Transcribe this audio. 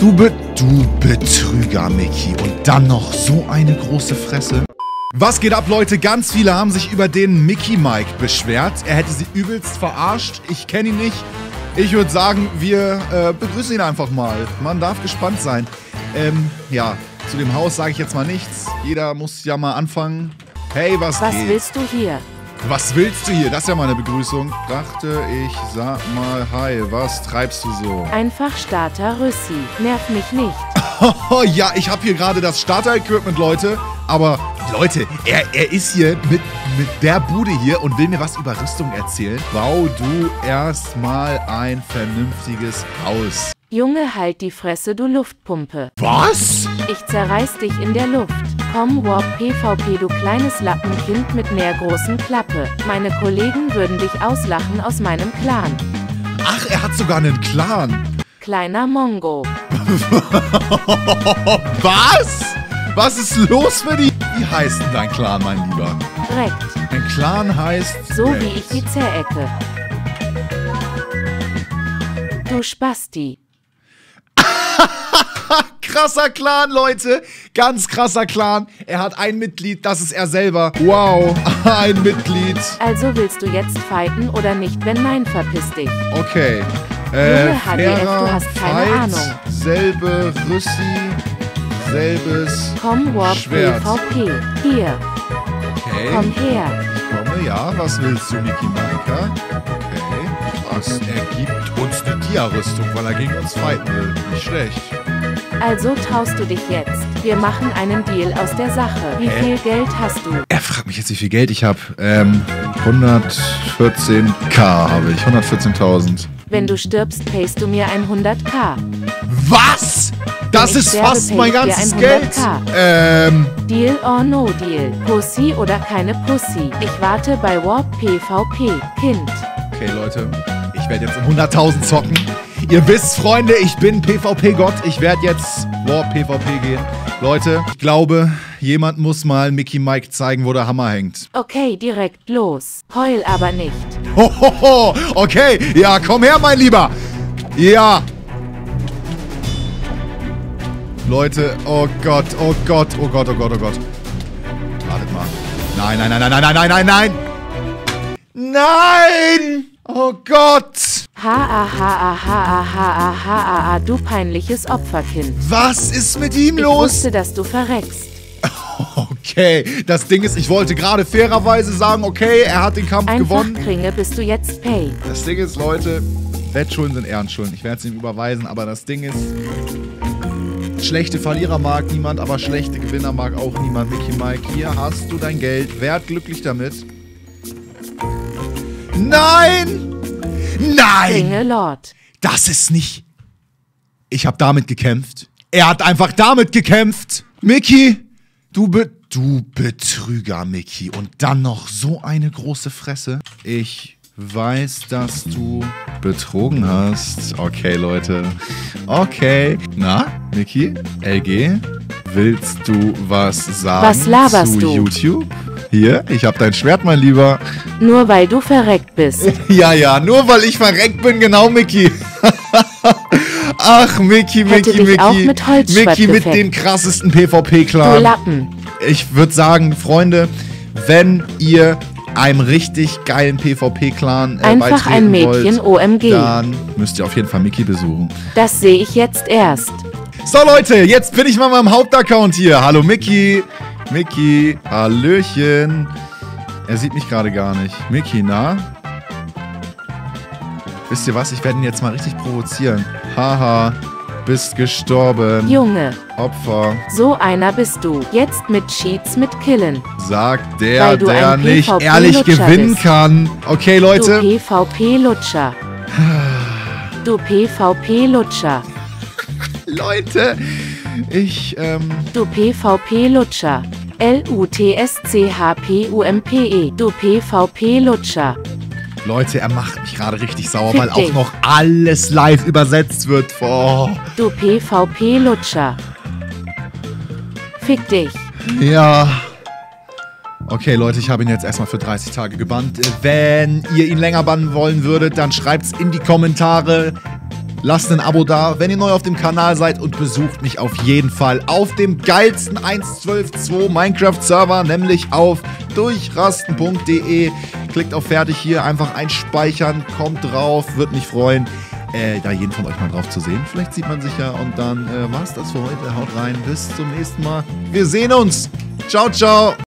Du Betrüger, Mickey. Und dann noch so eine große Fresse. Was geht ab, Leute? Ganz viele haben sich über den Mickey Mike beschwert. Er hätte sie übelst verarscht. Ich kenne ihn nicht. Ich würde sagen, wir begrüßen ihn einfach mal. Man darf gespannt sein. Ja, zu dem Haus sage ich jetzt mal nichts. Jeder muss ja mal anfangen. Hey, was geht? Was willst du hier? Was willst du hier? Das ist ja mal eine Begrüßung. Dachte, ich sag mal hi. Was treibst du so? Einfach Starter Rüssi. Nerv mich nicht. Oh ja, ich habe hier gerade das Starter-Equipment, Leute. Aber, Leute, er ist hier mit der Bude hier und will mir was über Rüstung erzählen. Bau du erstmal ein vernünftiges Haus. Junge, halt die Fresse, du Luftpumpe. Was? Ich zerreiß dich in der Luft. Komm, Warp PvP, du kleines Lappenkind mit großen Klappe. Meine Kollegen würden dich auslachen aus meinem Clan. Ach, er hat sogar einen Clan. Kleiner Mongo. Was? Was ist los mit ihm? Wie heißt denn dein Clan, mein Lieber? Direkt. Dein Clan heißt... So Rex. wie ich die Zähecke. Du Spasti. Krasser Clan, Leute. Ganz krasser Clan. Er hat ein Mitglied, das ist er selber. Wow, ein Mitglied. Also willst du jetzt fighten oder nicht? Wenn nein, verpiss dich. Okay. Junge, HDF, fairer du hast keine Fight, Ahnung. Selbe Rüssi, selbes Komm, Warp Schwert. PvP. Hier. Okay. Komm her. Ich komme, ja. Was willst du, Mickey Mike? Okay. Das ergibt uns eine Dia-Rüstung, weil er gegen uns fighten will. Nicht schlecht. Also traust du dich jetzt. Wir machen einen Deal aus der Sache. Wie viel Geld hast du? Er fragt mich jetzt, wie viel Geld ich habe. 114.000 habe ich. 114.000. Wenn du stirbst, payst du mir 100.000. Was? Das Wenn ich ist sterbe, fast pay mein ich dir ganzes 100.000. Geld. Deal or no deal? Pussy oder keine Pussy? Ich warte bei Warp PvP. Kind. Okay, Leute. Ich werde jetzt um 100.000 zocken. Ihr wisst, Freunde, ich bin PvP-Gott. Ich werde jetzt Warp PvP gehen. Leute, ich glaube, jemand muss mal Mickey Mike zeigen, wo der Hammer hängt. Okay, direkt los. Heul aber nicht. Hohoho, okay. Ja, komm her, mein Lieber. Ja. Leute, oh Gott, oh Gott, oh Gott, oh Gott, oh Gott. Wartet mal. Nein, nein, nein, nein, nein, nein, nein, nein. Nein! Oh Gott! Ha, du peinliches Opferkind. Was ist mit ihm Ich los? wusste, dass du verreckst. Okay, das Ding ist, ich wollte gerade fairerweise sagen, okay, er hat den Kampf Einfach gewonnen. Kringe, bist du jetzt pay. Das Ding ist, Leute, Wettschulden sind Ehrenschulden. Ich werde es ihm überweisen, aber das Ding ist, schlechte Verlierer mag niemand, aber schlechte Gewinner mag auch niemand. Mickey Mike, hier hast du dein Geld. Werd glücklich damit. Nein! Nein! Kringe Lord. Das ist nicht... Ich habe damit gekämpft. Er hat einfach damit gekämpft. Mickey, du Betrüger, Mickey. Und dann noch so eine große Fresse. Ich weiß, dass du betrogen hast. Okay, Leute. Okay. Na, Mickey? LG? Willst du was sagen Was laberst zu du? YouTube? Hier, ich hab dein Schwert, mein Lieber. Nur weil du verreckt bist. Ja, ja, nur weil ich verreckt bin, genau, Mickey. Ach, Mickey, Hätte dich auch mit Holzschwert Mickey mit gefeckt. dem krassesten Du PvP-Clan. Lappen. Ich würde sagen, Freunde, wenn ihr einem richtig geilen PvP-Clan Einfach ein Mädchen wollt, OMG. dann müsst ihr auf jeden Fall Mickey besuchen. Das sehe ich jetzt erst. So, Leute, jetzt bin ich mal meinem Hauptaccount hier. Hallo, Mickey. Mickey, hallöchen. Er sieht mich gerade gar nicht. Mickey, na? Wisst ihr was? Ich werde ihn jetzt mal richtig provozieren. Haha, bist gestorben. Junge, Opfer, so einer bist du. Jetzt mit Cheats mit Killen. sagt der, Weil du der ein nicht PvP ehrlich Lutscher gewinnen bist. kann. Okay, Du Leute. PvP-Lutscher. Du PvP-Lutscher. Leute, ich, Du PvP-Lutscher. LUTSCHPUMPE. Du PvP-Lutscher. Leute, er macht mich gerade richtig sauer, Fick weil auch dich. noch alles live übersetzt wird. Oh. Du PvP-Lutscher. Fick dich. Ja. Okay, Leute, ich habe ihn jetzt erstmal für 30 Tage gebannt. Wenn ihr ihn länger bannen wollen würdet, dann schreibt's in die Kommentare. Lasst ein Abo da, wenn ihr neu auf dem Kanal seid und besucht mich auf jeden Fall auf dem geilsten 1.12.2 Minecraft-Server, nämlich auf durchrasten.de. Klickt auf Fertig hier, einfach einspeichern, kommt drauf, würde mich freuen, da jeden von euch mal drauf zu sehen. Vielleicht sieht man sich ja und dann war's das für heute. Haut rein, bis zum nächsten Mal. Wir sehen uns. Ciao, ciao.